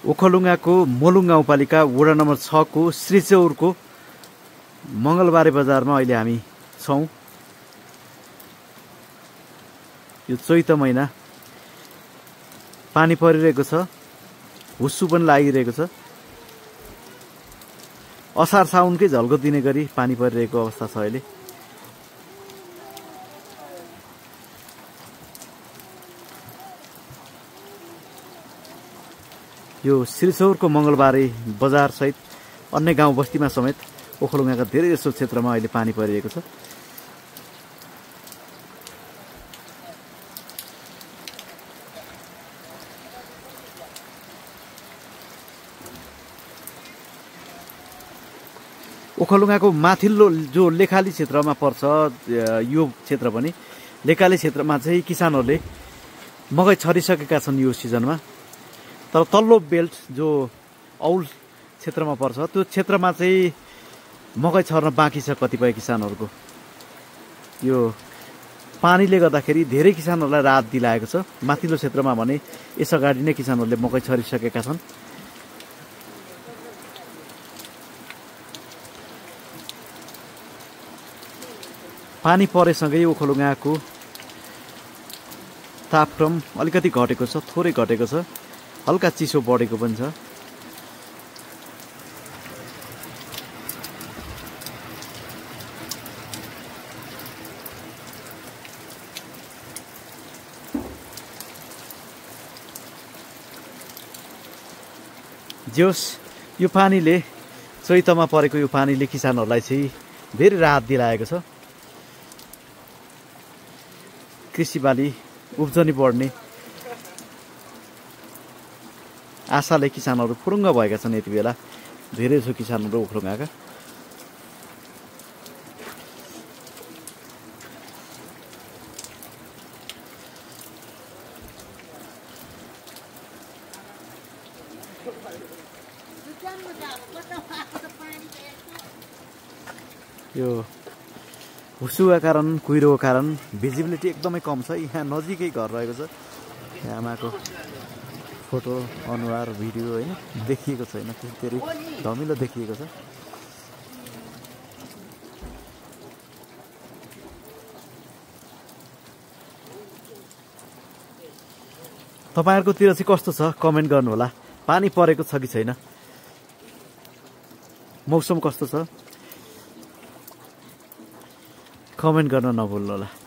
ओखलढुङ्गाको मोलुङ गाउँपालिका वडा नम्बर 6 को श्रीचौरको मंगलबारे बजारमा अहिले हामी छौं। यो चैत महिना पानी परिरहेको छ, हुस्सु पनि लागिरहेको छ। असार साउनकै झल्को दिने गरी पानी परिरहेको अवस्था छ अहिले। यो श्रीचौरको मंगलबारे बजार सहित अन्य गाउँ बस्तीमा समेत ओखलढुङ्गाका धेरै जसो क्षेत्रमा अहिले पानी परिरहेको छ। ओखलढुङ्गाको माथिल्लो जो लेखाली क्षेत्रमा पर्छ, यो क्षेत्र पनि लेखाली क्षेत्रमा चाहिँ किसानहरूले मकै छरिसकेका छन् यो सिजनमा। तर तल्लो बेल्ट जो औल क्षेत्रमा पर्छ, त्यो क्षेत्रमा चाहिँ मकै छर्न बाँकी छ कतिपय किसानहरूको। यो पानीले गर्दाखेरि धेरै किसानहरूलाई राहत दिलाएको छ। माथिल्लो क्षेत्रमा भने यसअगाडि नै किसानहरूले मकै छरिसकेका छन्। पानी परेसँगै ओखलढुङ्गाको तापक्रम अलिकति घटेको छ, थोरै घटेको छ, हल्का चिसो बढेको पनि छ। जे होस्, यो पानीले चैतमा परेको यो पानीले किसानहरूलाई चाहिँ धेरै राहत दिलाएको छ। कृषिबाली उब्जनी बढ्ने आशाले किसानहरू फुरुङ्ग भएका छन् यति बेला। धेरै जसो किसानहरू ओखलढुङ्गाका। यो हुस्सुका कारण, कुहिरोको कारण भिजिबिलिटी एकदमै कम छ। यहाँ नजिकै घर रहेको छ। यहाँ आमाको फोटो, अनुहार, भिडियो होइन देखिएको छैन, धेरै धमिलो देखिएको छ। तपाईहरुकोतिर चाहिँ कस्तो छ कमेन्ट गर्नुहोला। पानी परेको छ कि छैन, मौसम कस्तो छ कमेन्ट गर्न नभुल्नुहोला।